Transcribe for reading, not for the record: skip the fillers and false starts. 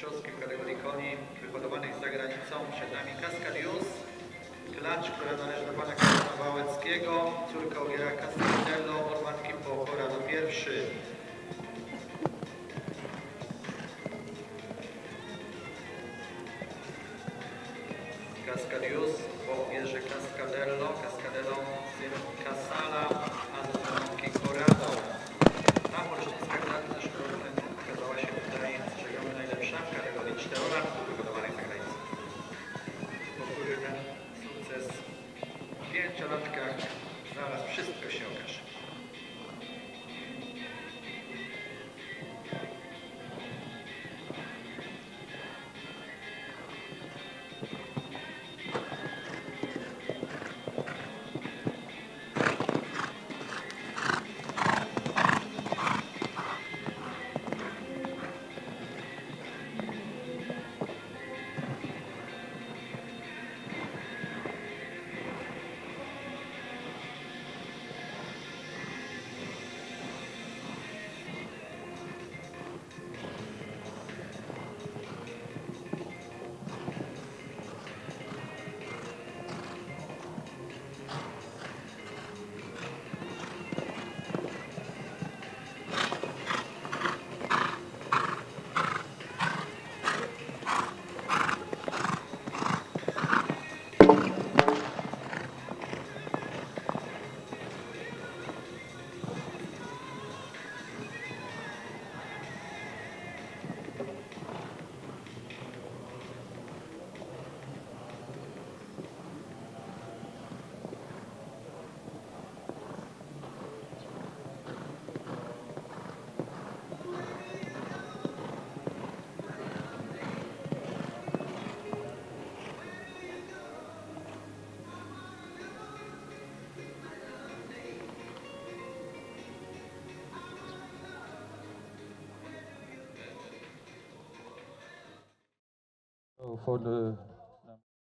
mistrzowskim kategorii koni wyhodowanych za granicą. Przed nami Cascadius, klacz, która należy do pana Karola Wałęckiego, córka Ogiera Castello, od matki Pochora do pierwszy. Cascadius po Ogierze Cascadello, syn Casala, a do matki Corrado. Ta polszczyzna gratna szkolna okazała się tutaj, strzegamy, najlepsza w kategorii 4-latków wyhodowanych za granicą. Powtórzy ten sukces w 5-latkach, zaraz wszystko się okaże. For the